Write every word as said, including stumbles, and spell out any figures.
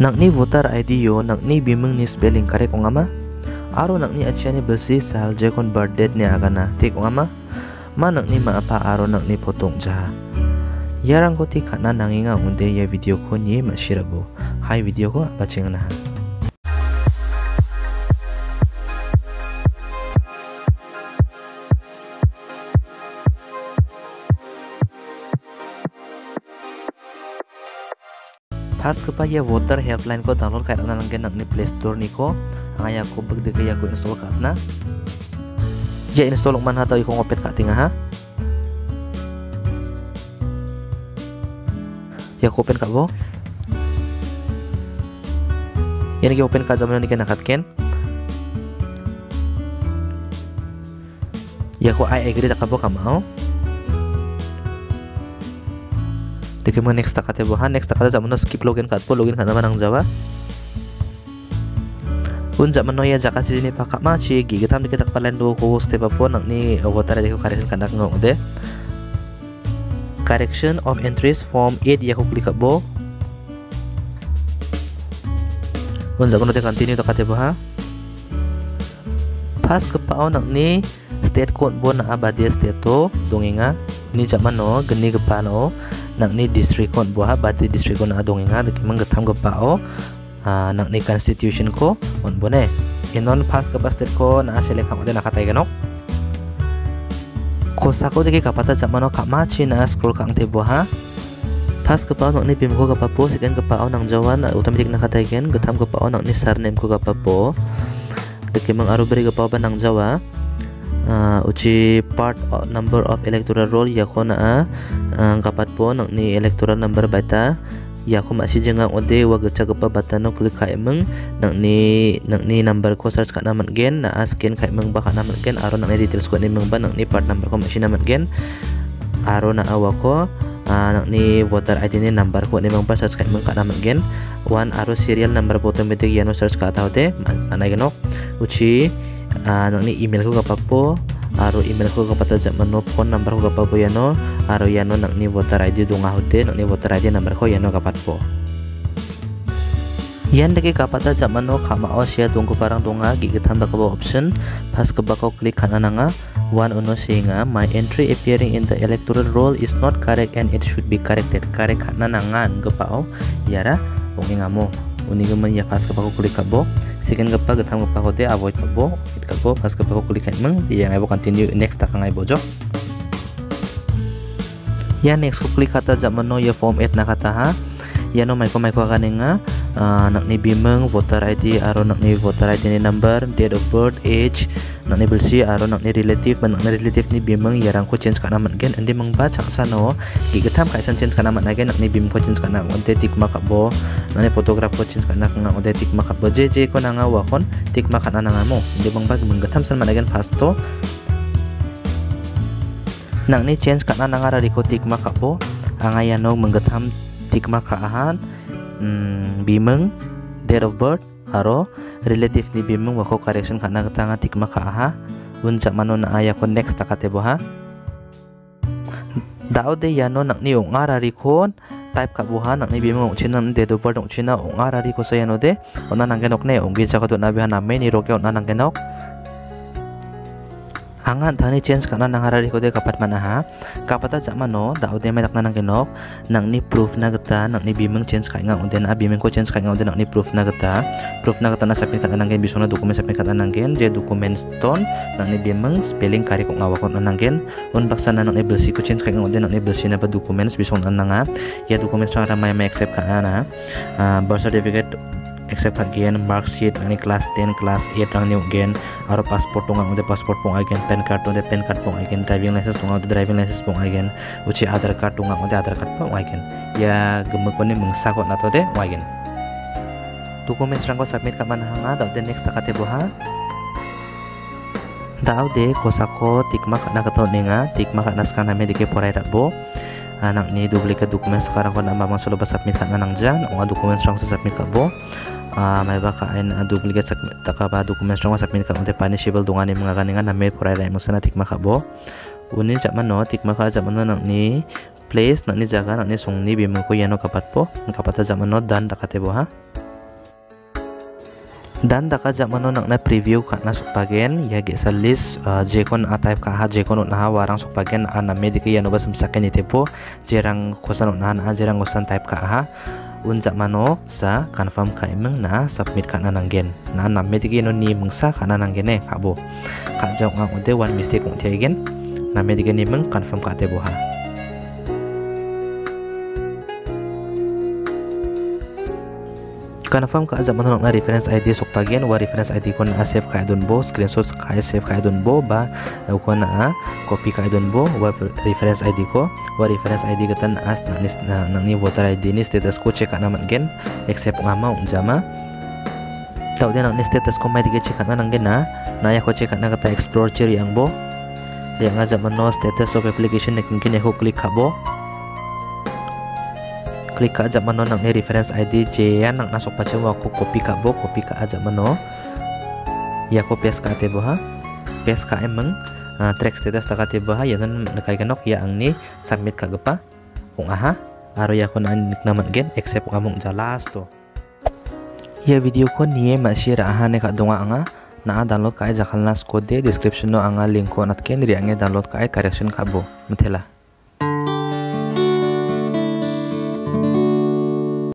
Nakni voter I D yo nakni bimeng ni spelling correct ongama. Aro nakni achiani besi sal jekon birth date ni agana tik ongama. Ma nakni ma apa aro nakni potong jaha. Yarang ko ti kana nanginga unde ya video ko ni masirabo. Hai video ko bacing na. Pas kepa ya voter helpline ko download kaya na langgen nakni Play Store niko. Angaya ko bagde kaya ko install ka na. Ya install man hatau iko ngopet ka tinga ha. Ya ko open ka bo. Yan gi open ka zaman ni kana katken. Ya ko I agree ta ka bo kamao. Deke mo next takate bo ha next takate zaman skip login kat po login kana manang Jawa. Un zaman no ya jaka sini pakak maci gi getam dikita kepalen do ko step po nak ni voter deke correction kana ngong de. Correction of entries form eight ya ko klik bo. Un zaman no te continue takate bo ha. Pas kepao nak ni state code bo na abadi state to donginga ni zaman no geni gepano nak ni district code bo ha bati district code na donginga deki manggetam gepao uh, nak ni constitution ko on bone inon pas ke state ko na select kam de nakatai ganok ko sako deki kapata zaman no kamachi na scroll kang te bo ha pas kepao nak ni pim ko kapapo sikan kepao nang jawan automatic nakatai gen getam kepao nak ni surname ko kapapo deki mang aru beri kepao nang Jawa. Uh, uci part of number of electoral roll ya ko na uh, kapat po nak ni electoral number bata ya ko masih jengang ode wa geca gepa bata no klik kai meng nak ni nak ni number ko search kat namat gen na scan kai meng ba kat namat gen aro nak ni details ko ni meng ba nak ni part number ko masih namat gen aro na awa ko uh, nak ni voter I D ni number ko ni meng ba search kai meng kat namat gen one aro serial number automatic ya no search kat tau de mana genok uci Uh, nak ni email ko kapapo aro email ko kapata zaman no phone number ko kapapo yano aro yano nak ni voter I D dunga hote nak ni voter I D number ko yano kapatpo yan deke kapata zaman no kama os ya tungku parang dunga gi getam ba kabo option pas keba ko klik kana nanga one uno singa my entry appearing in the electoral roll is not correct and it should be corrected correct kana nanga gepao yara ongi ngamo uni gemen ya pas keba ko klik kabo sikan gepa getam gepa hote avoid kabo it kabo pas gepa ko klik meng yang abo continue next takang ai bojo ya next ko klik kata zaman no ya form eight na kata ha ya no maiko maiko kanenga uh, nak ni bimeng voter I D aro nak ni voter I D ni number date of birth age nak ni belsi aro nak ni relative nak ni relative ni bimeng yarang ko change kana man gen andi meng baca sano gi getam kai san change kana man gen nak ni bim ko change kana onte tik makabo nak ni photograph ko change kana nga onte tik makabo jj ko nanga wakon tik makan ananga mo andi meng ba meng getam san man gen pasto nak ni change kana nanga ra ko tik makabo angayano menggetam tik makahan hmm, bimeng date of birth aro relative ni bimeng wako correction kana ketanga tik makaha unca mano na aya ko next takate bo ha dao de yano nak ni ongara rikon type ka buha nak ni bimeng china date of birth ong china ongara riko so yano de ona nanggenok ne onggi jakato na biha name ni roke ona nanggenok angan thani change kana nangara riko de kapat manaha kapata zaman no dao de medak nanang genok nang ni proof na geta nang ni bimeng change kai nga unden a bimeng ko change kai nga unden nang ni proof na geta proof na geta na submit kana nanggen bisona dokumen submit kana nanggen je dokumen stone nang ni bimeng spelling kari ko ngawa ko nanggen un baksa nang ni belsi ko change kai nga unden nang ni belsi na ba dokumen bisona nanga ya dokumen sang ramai ma accept kana na uh, birth certificate accept again mark sheet ani class ten class eight ang ni again aro passport tong ang de passport pong again pen card tong de pen card pong again driving license tong ang de driving license pong again uci aadhar card tong ang de aadhar card pong again ya gemek ko ni mengsa ko nato de again dokumen serang ko submit ka man hanga daw de next takate bo ha daw de kosako tikma kana kato ninga tikma kana skana me dike porai bo anak ni duplicate dokumen sekarang ko na mamang solo ba submit kana nang jan o dokumen serang ko submit ka bo Uh, may baka ay na duplicate sa takaba dokumen strong submit ka unte punishable dungani mga kaningan na may poray mo sana tikma ka bo unin jaman no tikma ka jaman no nang ni place nang ni jaga nang ni song ni bimeng ko yano kapat po kapata jaman no dan dakate bo ha Dan daka jamano nak na preview ka na sukpagen ya ge sa list uh, jekon a type ka ha jekon na ha warang sukpagen a na medike ya no basam saken itepo jerang kosan na na jerang kosan type ka ha un jamano sa confirm ka imeng na submit ka na nanggen na na medike no ni mengsa ka na nanggen ne kabo ka jong ang ude one mistake ong tiagen na medike ni meng confirm ka tebo ha. Confirm ka aja manonok na reference I D sukpagen wa reference I D kon na save ka idon bo screenshot ka save ka idon bo ba ko na copy ka idon bo wa reference I D ko wa reference I D katan as na list na nang ni voter I D ni status ko check na man gen accept ngama um jama tau dia nang ni status ko mai dige check na nang gen na na ya ko check na kata explore ciri yang bo yang aja mano status of application nek mungkin ya ko klik ka bo klik ka aja mano nang ni reference I D je nang nasok pa cewa ko copy ka bo copy ka aja mano ya ko paste ka te bo ha paste ka emang uh, track status ta ka te bo ha ya nan nakai kanok ya ang ni submit ka gepa kung aha aro ya ko na naman gen accept ngamong jalas to ya video ko niye ma share aha ne ka donga anga na download ka aja khalnas code description no anga link ko nat ken ri ange download ka ai correction ka bo mthela